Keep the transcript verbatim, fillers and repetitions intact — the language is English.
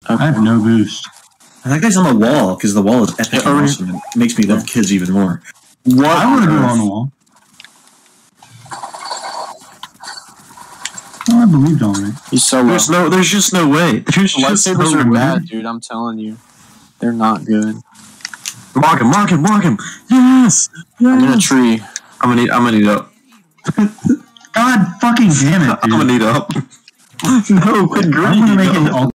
Okay. I have no boost. And that guy's on the wall because the wall is epic and awesome. It makes me love kids even more. What? I want to go on the wall. Oh, I believed on me. He's so low. There's no. There's just no way. There's The just lightsabers no are way. bad, dude. I'm telling you, they're not good. Mark him! Mark him! Mark him! Yes! Yes! I'm in a tree. I'm gonna need. I'm gonna need up. God fucking damn it, dude. I'm gonna need up. No, quit I'm gonna make an